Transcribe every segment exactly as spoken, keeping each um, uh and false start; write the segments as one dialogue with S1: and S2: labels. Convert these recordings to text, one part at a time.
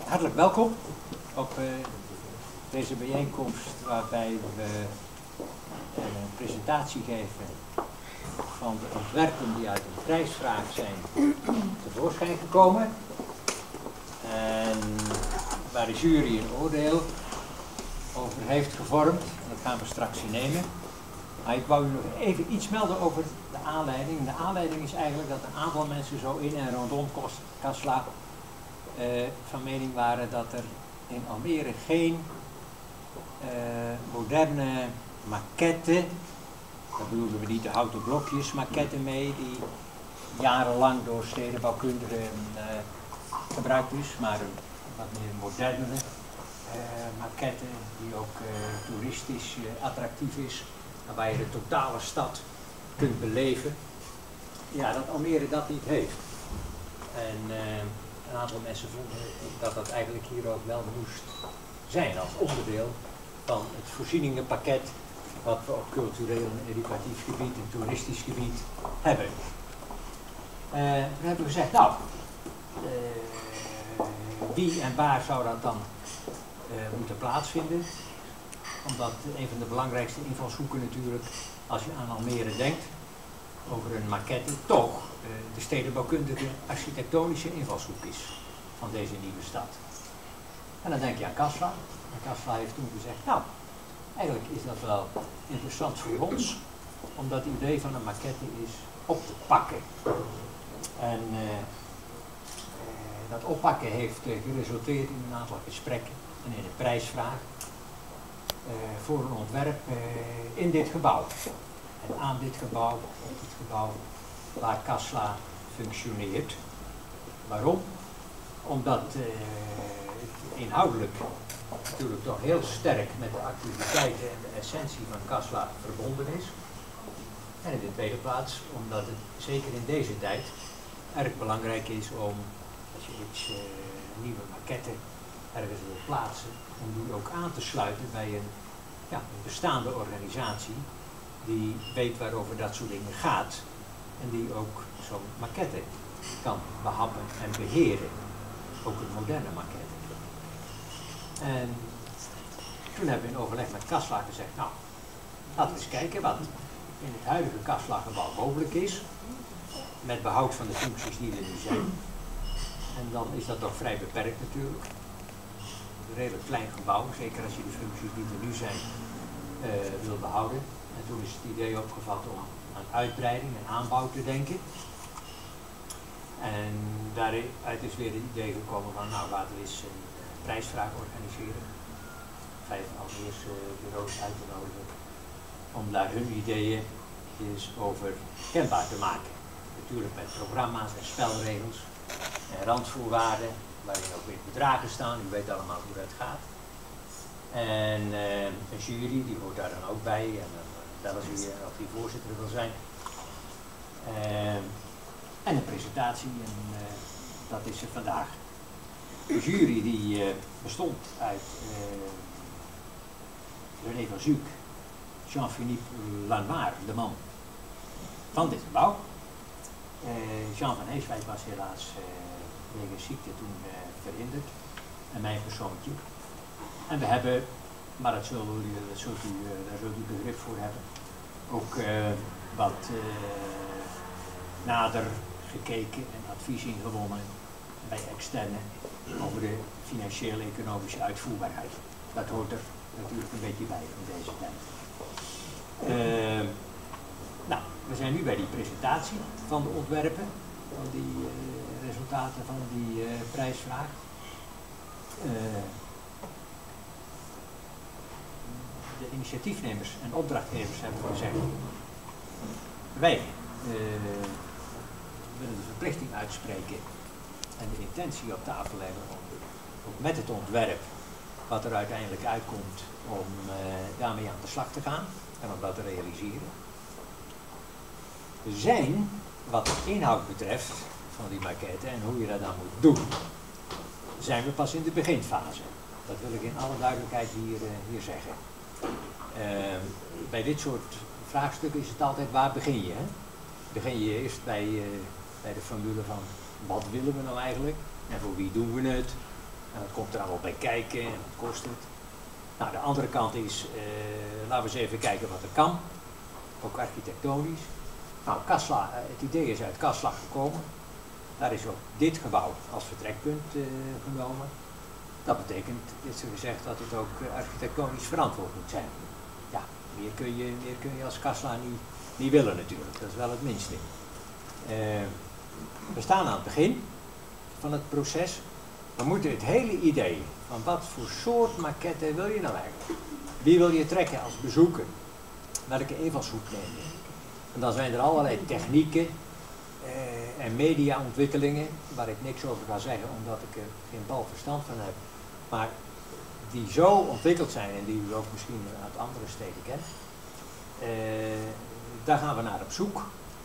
S1: Hartelijk welkom op uh, deze bijeenkomst waarbij we uh, een presentatie geven van de ontwerpen die uit een prijsvraag zijn tevoorschijn gekomen. En waar de jury een oordeel over heeft gevormd. En dat gaan we straks nemen. Maar ik wou u nog even iets melden over de aanleiding. De aanleiding is eigenlijk dat een aantal mensen zo in en rondom Kasla uh, van mening waren dat er in Almere geen uh, moderne maquette, daar bedoelen we niet de houten blokjes maquette mee, die jarenlang door stedenbouwkundigen uh, gebruikt is, maar een wat meer modernere uh, maquette die ook uh, toeristisch uh, attractief is. Waarbij je de totale stad kunt beleven. Ja, dat Almere dat niet heeft. En uh, een aantal mensen vonden dat dat eigenlijk hier ook wel moest zijn als onderdeel van het voorzieningenpakket wat we op cultureel en educatief gebied en toeristisch gebied hebben. Uh, we hebben gezegd, nou, uh, wie en waar zou dat dan uh, moeten plaatsvinden? Omdat een van de belangrijkste invalshoeken natuurlijk, als je aan Almere denkt, over een maquette, toch uh, de stedenbouwkundige architectonische invalshoek is van deze nieuwe stad. En dan denk je aan Kasla. En Kasla heeft toen gezegd, nou, eigenlijk is dat wel interessant voor ons, omdat het idee van een maquette is op te pakken. En uh, uh, dat oppakken heeft uh, geresulteerd in een aantal gesprekken en in een prijsvraag. Uh, voor een ontwerp uh, in dit gebouw. En aan dit gebouw, op dit gebouw waar Kasla functioneert. Waarom? Omdat uh, het inhoudelijk natuurlijk toch heel sterk met de activiteiten en de essentie van Kasla verbonden is. En in de tweede plaats omdat het zeker in deze tijd erg belangrijk is om, als je iets, uh, een nieuwe maquette ergens wil plaatsen, om die ook aan te sluiten bij een, ja, een bestaande organisatie die weet waarover dat soort dingen gaat en die ook zo'n maquette kan behappen en beheren. Ook een moderne maquette. En toen hebben we in overleg met Kasla gezegd, nou, laten we eens kijken wat in het huidige Kasla-gebouw mogelijk is, met behoud van de functies die er nu zijn. En dan is dat toch vrij beperkt natuurlijk. Een redelijk klein gebouw, zeker als je de functies die er nu zijn uh, wil behouden. En toen is het idee opgevat om aan uitbreiding en aanbouw te denken. En daaruit is weer het idee gekomen van, nou, laten we eens een uh, prijsvraag organiseren. Vijf Almeerse bureaus uit te nodigen. Om daar hun ideeën eens over kenbaar te maken. Natuurlijk met programma's en spelregels en randvoorwaarden, waarin ook weer bedragen staan, u weet allemaal hoe dat gaat. En uh, een jury, die hoort daar dan ook bij, en dan bellen ze hier of die voorzitter wil zijn. Uh, en een presentatie, en uh, dat is er vandaag. De jury die uh, bestond uit uh, René van Zuuk, Jean-Philippe Lanoir, de man van dit gebouw. Uh, Jean van Heeswijk was helaas uh, wegens ziekte toen uh, verhinderd. En mijn persoontje. En we hebben, maar dat zult u, dat zult u, uh, daar zult u begrip voor hebben, ook uh, wat uh, nader gekeken en advies ingewonnen bij externe over de financiële economische uitvoerbaarheid. Dat hoort er natuurlijk een beetje bij van deze tijd. Uh, nou, we zijn nu bij die presentatie van de ontwerpen, van die uh, resultaten van die uh, prijsvraag. Uh, de initiatiefnemers en opdrachtgevers hebben gezegd, wij uh, willen de verplichting uitspreken en de intentie op tafel leggen om ook met het ontwerp wat er uiteindelijk uitkomt om uh, daarmee aan de slag te gaan en om dat te realiseren. We zijn, wat de inhoud betreft van die maquette en hoe je dat dan moet doen, zijn we pas in de beginfase. Dat wil ik in alle duidelijkheid hier, uh, hier zeggen. Uh, bij dit soort vraagstukken is het altijd, waar begin je? Hè? Begin je eerst bij, uh, bij de formule van wat willen we nou eigenlijk en voor wie doen we het? En wat komt er allemaal bij kijken en wat kost het? Nou, de andere kant is, uh, laten we eens even kijken wat er kan. Ook architectonisch. Nou, Kasla, het idee is uit Kasla gekomen. Daar is ook dit gebouw als vertrekpunt uh, genomen. Dat betekent, is er gezegd, dat het ook uh, architectonisch verantwoord moet zijn. Ja, meer kun je, meer kun je als Kasla niet, niet willen natuurlijk. Dat is wel het minste. Uh, we staan aan het begin van het proces. We moeten het hele idee van wat voor soort maquette wil je nou eigenlijk? Wie wil je trekken als bezoeker? Welke invalshoek neem je? En dan zijn er allerlei technieken eh, en mediaontwikkelingen, waar ik niks over ga zeggen omdat ik er geen bal verstand van heb. Maar die zo ontwikkeld zijn en die u ook misschien uit andere steden kent. Eh, daar gaan we naar op zoek.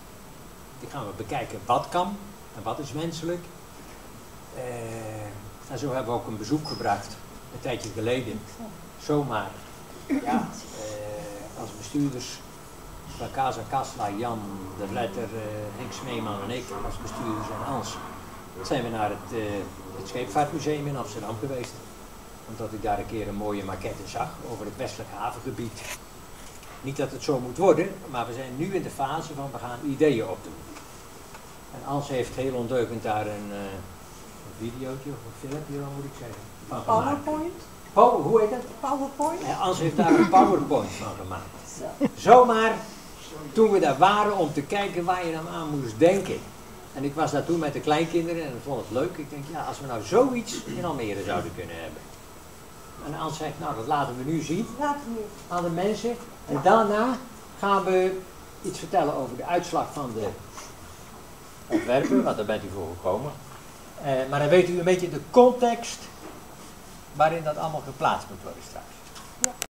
S1: Die gaan we bekijken wat kan en wat is wenselijk. Uh, en zo hebben we ook een bezoek gebracht, een tijdje geleden, zomaar, ja, uh, als bestuurders van Casa Kasla, Jan de Vletter, uh, Henk Smeeman en ik, als bestuurders en Ans, zijn we naar het, uh, het Scheepvaartmuseum in Amsterdam geweest. Omdat ik daar een keer een mooie maquette zag over het westelijke havengebied. Niet dat het zo moet worden, maar we zijn nu in de fase van we gaan ideeën opdoen. En Ans heeft heel ondeugend daar een, uh, een videootje of een filmpje, dan moet ik zeggen, van gemaakt.
S2: PowerPoint?
S1: Po hoe heet dat?
S2: PowerPoint?
S1: Ja, Ans heeft daar een PowerPoint van gemaakt. Zo. Zomaar toen we daar waren om te kijken waar je dan aan moest denken. En ik was daar toen met de kleinkinderen en ik vond het leuk. Ik denk, ja, als we nou zoiets in Almere zouden kunnen hebben. En Ans zegt, nou dat laten we nu zien aan de mensen. En daarna gaan we iets vertellen over de uitslag van de ontwerpen, want daar bent u voor gekomen. Uh, maar dan weet u een beetje de context waarin dat allemaal geplaatst moet worden straks. Ja.